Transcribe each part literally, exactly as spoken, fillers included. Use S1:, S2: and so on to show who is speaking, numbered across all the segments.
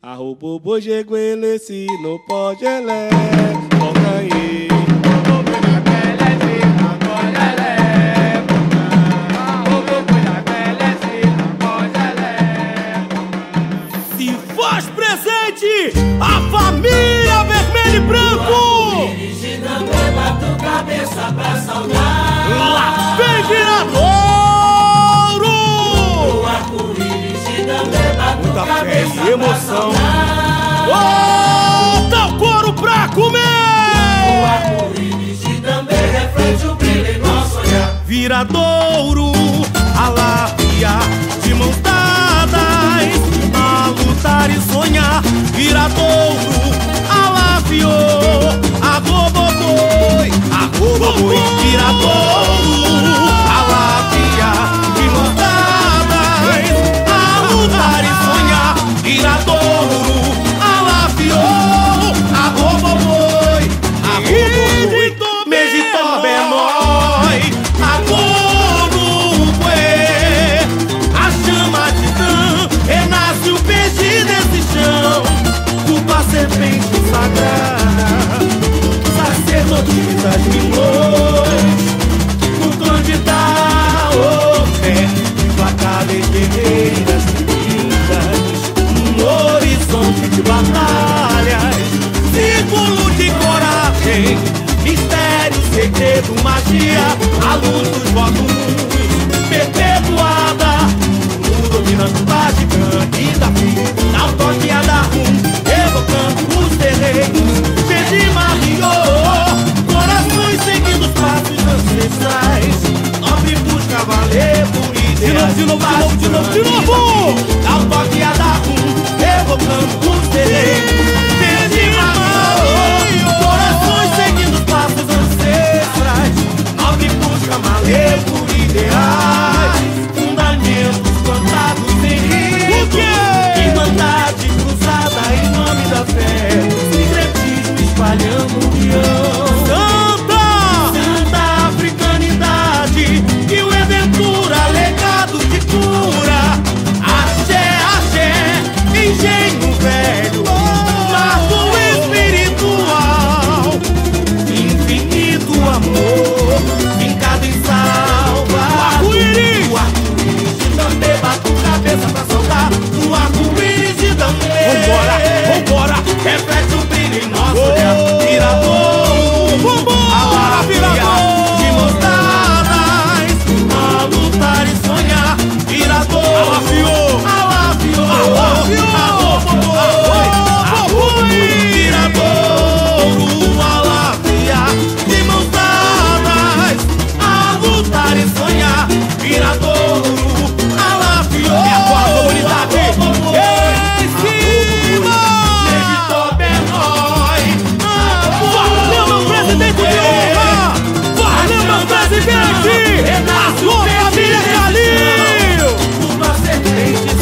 S1: Arrobo bojegueleci no pogelé, bocanhê. Se faz presente a família vermelho e branco.
S2: Dirigida pela tua cabeça pra saudar.
S1: Lá vem Viradouro.
S2: O arco-íris pela tua cabeça
S1: e emoção.
S2: Ô,
S1: oh, dá o couro pra comer.
S2: O arco-íris também reflete o brilho em nosso olhar.
S1: Viradouro, a lábia de mãos dadas, a lutar e sonhar. Viradouro, alaviou, agoboboi, agoboboi. Viradouro, a lábia de mãos dadas, a lutar e sonhar. Viradouro, alaviou, agoboboi, agoboboi. Megitó benói, agoboboi. A chama de tã, renasce o peixe desse chão. Culpa a serpente sagrada, sacerdotisas milões. O candidato, fé, implacáveis guerreiras lindas. Um horizonte de batalhas, símbolo de coragem, mistério, segredo, magia, a luz dos votos perpetuada. O dominante da gigante e da fim, na autoquiada rum, evocando os terreiros. Verde Mario, corações seguindo os passos ancestrais. Nobre busca valer por ideais. De novo, de novo, de novo, de novo, de novo. Na autoquiada rum, evocando os terreiros. Verde Mario, corações seguindo os passos ancestrais. Nobre busca valer por ideais. Fundamentos plantados em ritos. Irmandade cruzada em nome da fé. Sincretismo espalhando união. Santa, santa africanidade, que o Eventura, legado de cura. Axé, axé, engenho velho, marco espiritual. Infinito amor, fincado em salva. O arco-íris, o arco-íris de Dante, bato cabeça pra soltar. O arco-íris de Dante, vambora, vambora, reflete o brilho em nosso olhar. Viradouro, vambora, viradouro, de mãos dadas, a lutar e sonhar. Viradouro, alafiou, alafiou, alafiou, alafiou. Viradouro, alafia, de mãos dadas, a lutar e sonhar. Viradouro, alafiou. É a tua comunidade. Em cima. Megitó benói. Valeu, meu presidente de honra. Valeu, meu presidente. Alô, família Calil. Uma serpente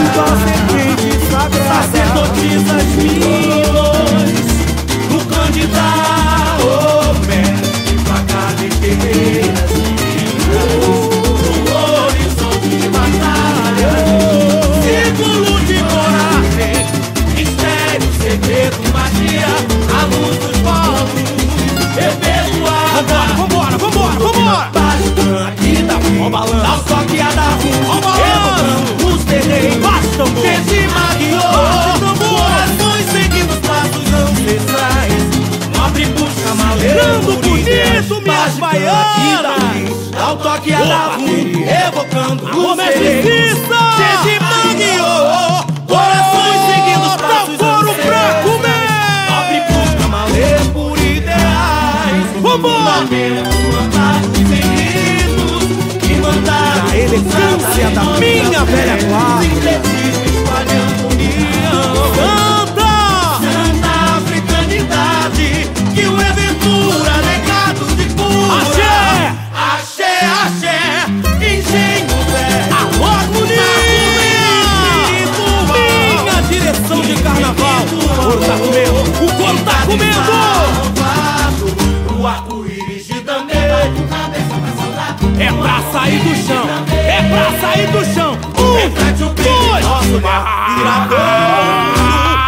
S1: sagrada, sacerdotisas milhões. No candidato, mestre, facada e guerreiras lindas. No horizonte de batalha, símbolo de coragem, mistério, segredo, magia, a luz dos povos, perpetuada. Vambora, vambora, vambora, vambora. Aqui da rua, dá o toque a dar rumo, evocando os terreiros. Desde Maguiô, corações seguindo os passos ancestrais. Nobre busca malandro bonito, minhas baianas. Dá o toque a dar rumo, evocando os terreiros. Desde Maguiô, corações seguindo os passos ancestrais. Nobre busca malandro por ideais. Vambora! A elegância da minha velha guarda. Santa, santa africanidade, que o Eventura, legado de cura. Axé, axé, axé, engenho velho. A harmonia, minha direção de carnaval. O couro tá comendo, o couro tá comendo.
S2: O arco-íris de Dante, com cabeça pra saudar.
S1: É pra sair do chão, é pra sair do chão. Um, dois, viradouro.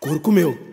S1: couro comeu.